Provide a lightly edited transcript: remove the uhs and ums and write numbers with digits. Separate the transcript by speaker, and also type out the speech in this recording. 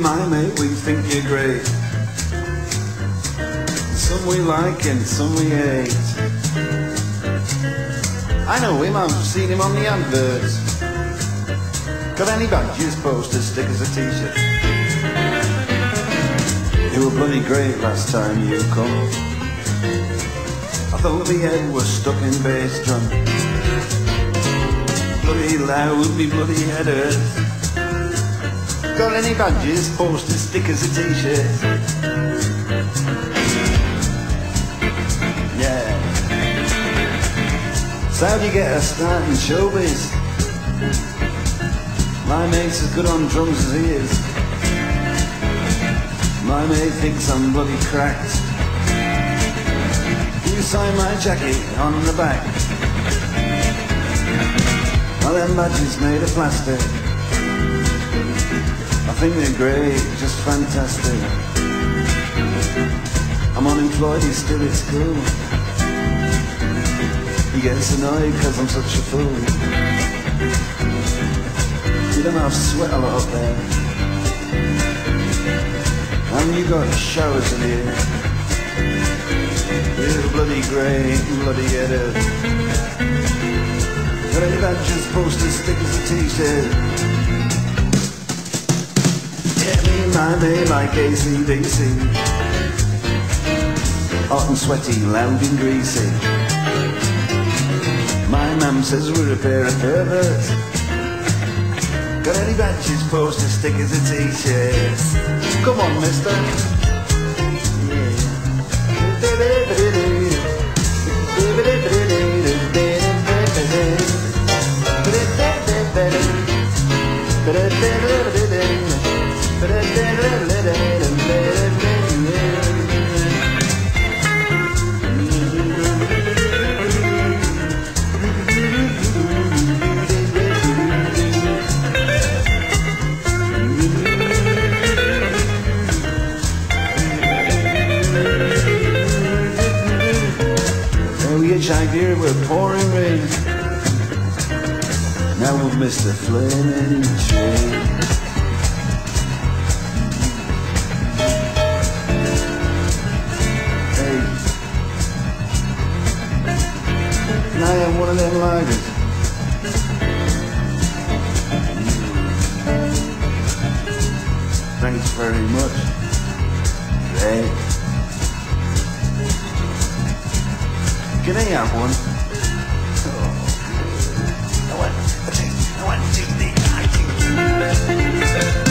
Speaker 1: my mate, we think you're great. Some we like and some we hate. I know him, I've seen him on the adverts. Got any badges, posters, stickers or t-shirts? You were bloody great last time you come. I thought the head was stuck in bass drum. Bloody loud, me bloody head hurts. Got any badges, posters, stickers or t-shirts? Yeah. So how do you get a start in showbiz? My mate's as good on drums as he is. My mate thinks I'm bloody cracked. You sign my jacket on the back. Well, them badges made of plastic. I think they're great, just fantastic. I'm unemployed, he's still at school. He gets annoyed cause I'm such a fool. You don't have to sweat a lot up there. And you got showers in here. You're bloody great, bloody headed. Got any badges, posters, stickers and t-shirts? Yeah, me and my mate like AC/DC. Hot and sweaty, loud and greasy. My mum says we're a pair of perverts. Got any badges, posters, stickers and t-shirts? Come on, mister. Idea we're pouring rain. Now we've missed the flaming train. Hey, can I have one of them lagers? Thanks very much. Hey. Can I have one? Oh, I want to take the